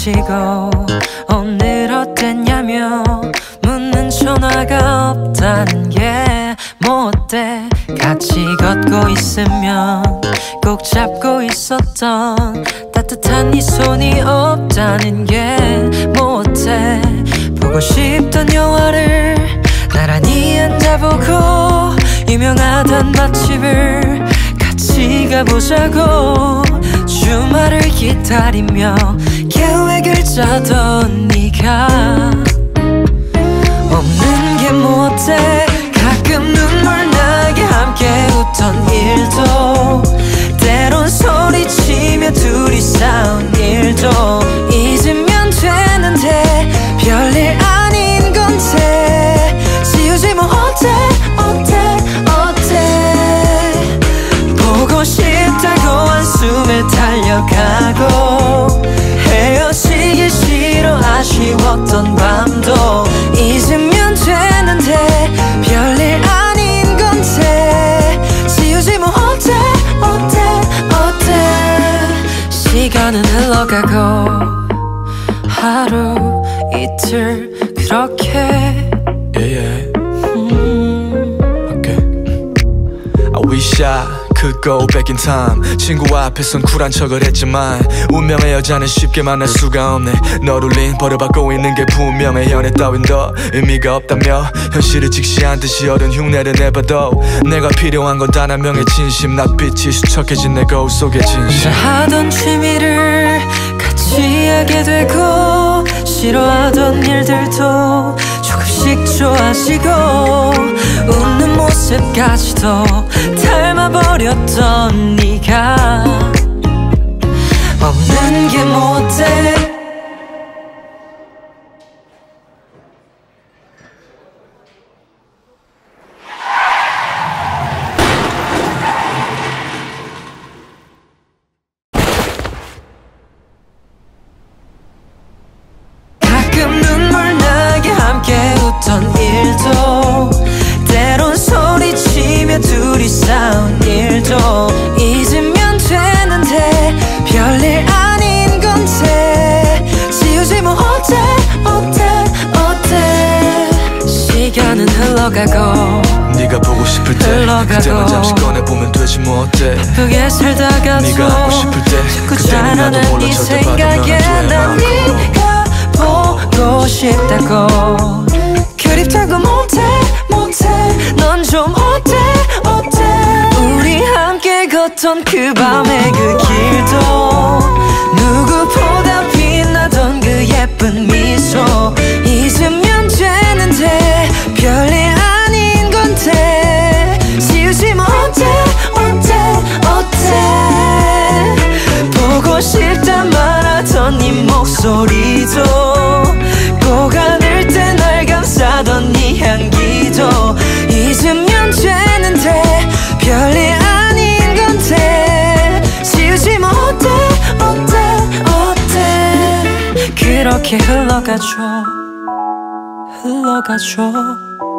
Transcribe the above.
마치고 오늘 어땠냐며 묻는 전화가 없다는 게 뭐 어때. 같이 걷고 있으면 꼭 잡고 있었던 따뜻한 네 손이 없다는 게 뭐 어때. 보고 싶던 영화를 나란히 앉아보고 유명하던 맛집을 같이 가보자고 주말을 기다리며 계획을 짜던 네가 없는 게 뭐 어때. 가끔 눈물 나게 함께 웃던 일도 때론 소리치며 둘이 싸운 일도 잊으면 되는데 별일 아닌 건데 지우지 뭐 어때 어때 어때. 보고 싶다고 한숨에 달려가고 헤어지기 싫어 아쉬웠던 밤도 잊으면 되는데 별일 아닌 건데 지우지 뭐 어때 어때 어때. 시간은 흘러가고 하루 이틀 그렇게 Okay. I wish I could go back in time. 친구 앞에선 쿨한 척을 했지만 운명의 여자는 쉽게 만날 수가 없네. 널 울린 버려받고 있는 게 분명해. 연애 따윈 더 의미가 없다며 현실을 직시한 듯이 어른 흉내를 내봐도 내가 필요한 건 단 한 명의 진심. 낯빛이 수척해진 내 거울 속의 진심. 하던 취미를 같이 하게 되고 싫어하던 일들도 조금씩 좋아지고 웃는 모습까지도 닮아버렸던 네가 없는 게 뭐 어때. 가끔 눈물 나게 함께 웃던 일도 때론 소리치며 둘이 싸운 일도 잊으면 되는데 별일 아닌 건데 지우지 뭐 어때 어때 어때. 시간은 흘러가고 네가 보고 싶을 때 그때만 잠시 꺼내보면 되지 뭐 어때. 바쁘게 살다가도 네가 하고 싶을 때 자꾸 그때는 나도 자라는 몰라 네 절대 받으면 생각에 난 네가 보고 싶다고 그립다고 못해 넌 좀 어때 어때. 우리 함께 걷던 그 밤의 그 길도 누구보다 빛나던 그 예쁜 미소 잊으면 되는데 별일 아닌 건데 지우지 뭐 어때 어때 어때. 보고 싶다 말하던 네 목소리도 꼭 안을 때 날 감싸던 네 향기도 잊으면 되는데 별일 아닌 건데 지우지 뭐 어때 어때 어때. 그렇게 흘러가죠 흘러가죠.